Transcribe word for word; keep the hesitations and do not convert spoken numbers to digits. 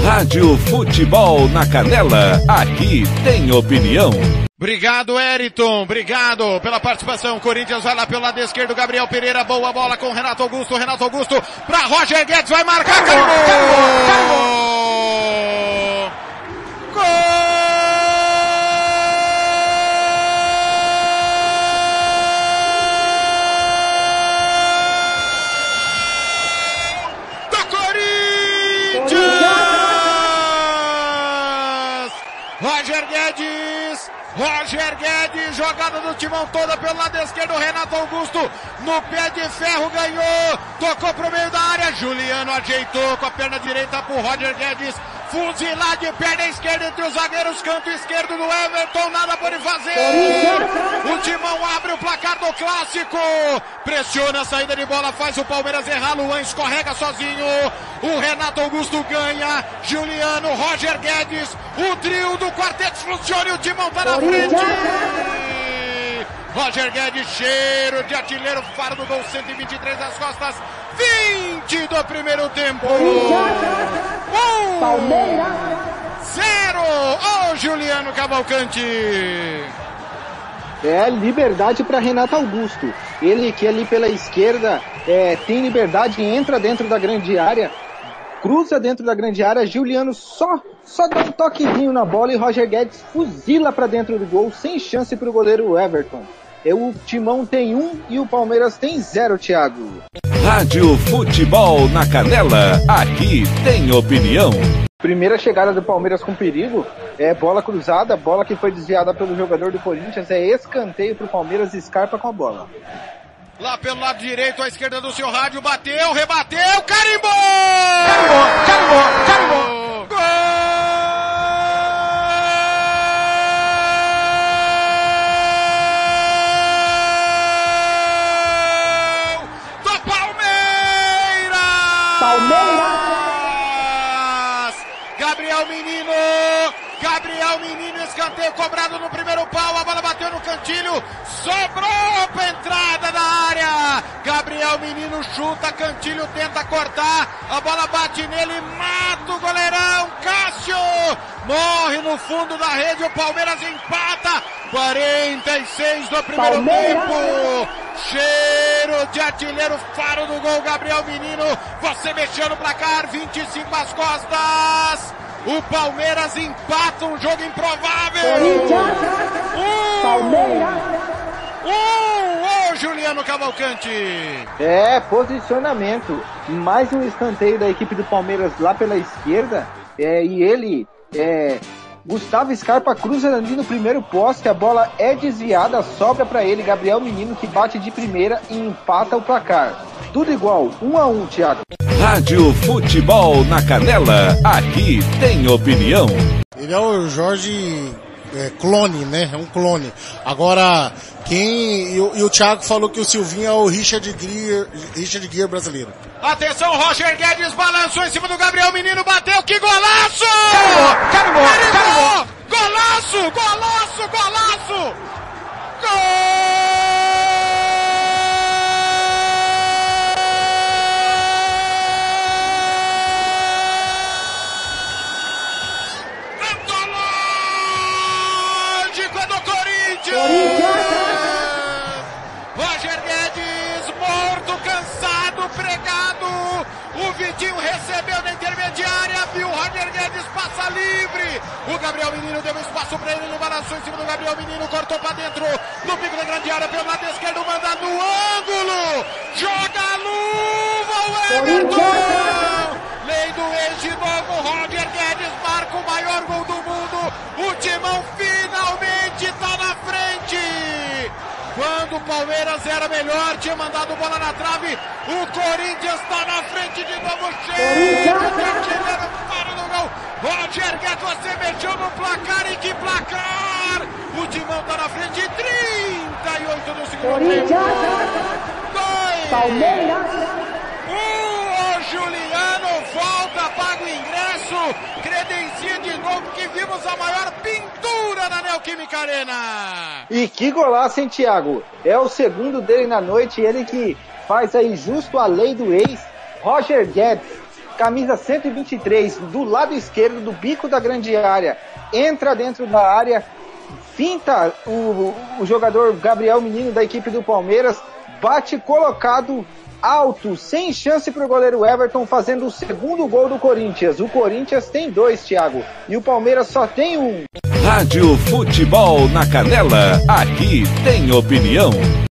Rádio Futebol na Canela, aqui tem opinião. Obrigado, Eriton, obrigado pela participação. Corinthians vai lá pelo lado esquerdo, Gabriel Pereira, boa bola com Renato Augusto, Renato Augusto para Roger Guedes, vai marcar, carimbou! Gol! Do Corinthians! Roger Guedes! Roger Guedes, jogada do timão toda pelo lado esquerdo, Renato Augusto no pé de ferro, ganhou, tocou pro meio da área, Juliano ajeitou com a perna direita pro Roger Guedes, fuzilar de perna esquerda entre os zagueiros, canto esquerdo do Everton, nada pode fazer, o timão abre o placar do clássico, pressiona a saída de bola, faz o Palmeiras errar, Luan escorrega sozinho, o Renato Augusto ganha, Juliano, Roger Guedes, o trio do quarteto funciona e o timão tá na frente. Roger Guedes, cheiro de artilheiro, faro do gol, cento e vinte e três nas costas, vinte do primeiro tempo. Um, Palmeiras, zero, ô oh, Juliano Cavalcante. É liberdade para Renato Augusto. Ele que ali pela esquerda é, tem liberdade, entra dentro da grande área, cruza dentro da grande área, Juliano só, só dá um toquezinho na bola e Roger Guedes fuzila para dentro do gol, sem chance para o goleiro Everton. É, o Timão tem um e o Palmeiras tem zero, Thiago. Rádio Futebol na Canela, aqui tem opinião. Primeira chegada do Palmeiras com perigo, é bola cruzada, bola que foi desviada pelo jogador do Corinthians, é escanteio para o Palmeiras, Scarpa com a bola. Lá pelo lado direito, à esquerda do seu rádio, bateu, rebateu, carimbou! Carimbou, carimbou, carimbou! Gol! Do Palmeiras! Palmeiras, Gabriel Menino! Gabriel Menino, escanteio cobrado no primeiro pau, a bola bateu no cantilho, sobrou pra entrada da área, Gabriel Menino chuta, cantilho tenta cortar, a bola bate nele, mata o goleirão, Cássio, morre no fundo da rede, o Palmeiras empata, quarenta e seis do primeiro Palmeiras. tempo, cheiro de artilheiro, faro do gol, Gabriel Menino, você mexeu no placar, vinte e cinco às costas. O Palmeiras empata um jogo improvável. Corinthians, Um, Palmeiras, um, ô Juliano Cavalcante. É, posicionamento. Mais um escanteio da equipe do Palmeiras lá pela esquerda. É, e ele, é, Gustavo Scarpa cruza ali no primeiro poste. A bola é desviada, sobra para ele. Gabriel Menino que bate de primeira e empata o placar. Tudo igual, um a um, Thiago. Rádio Futebol na Canela, aqui tem opinião. Ele é o Jorge é, clone, né? É um clone. Agora, quem... E o, e o Thiago falou que o Silvinho é o Richard Gere, Richard Gere brasileiro. Atenção, Roger Guedes balançou em cima do Gabriel Menino, bateu, que golaço! Carimbou, Carimbou! Golaço, golaço, golaço! Gol! Roger Guedes, morto, cansado, pregado, o Vitinho recebeu na intermediária, viu Roger Guedes, passa livre, o Gabriel Menino deu espaço para ele, ele balançou em cima do Gabriel Menino, cortou para dentro, no pico da grande área, pelo lado esquerdo, manda no ângulo, joga a luva, o Everton, lei do ex de novo, Roger Guedes marca o maior gol do mundo, o Timão finalmente está na frente. Quando o Palmeiras era melhor, tinha mandado bola na trave, o Corinthians está na frente de novo, cheio de artilheiro, para no gol, Roger Guedes, você mexeu no placar, e que placar, o Timão está na frente, trinta e oito do segundo Corinthians, tempo, dois, Palmeiras, um, o Juliano volta, paga o ingresso, credencia de novo que vimos a maior pintura na Neoquímica Arena. E que golaço, hein, Thiago? É o segundo dele na noite, ele que faz aí justo a lei do ex, Roger Guedes. camisa cento e vinte e três, do lado esquerdo do bico da grande área, entra dentro da área, finta o, o jogador Gabriel Menino da equipe do Palmeiras, bate colocado alto, sem chance para o goleiro Everton, fazendo o segundo gol do Corinthians. O Corinthians tem dois, Thiago, e o Palmeiras só tem um. Rádio Futebol na Canela, aqui tem opinião.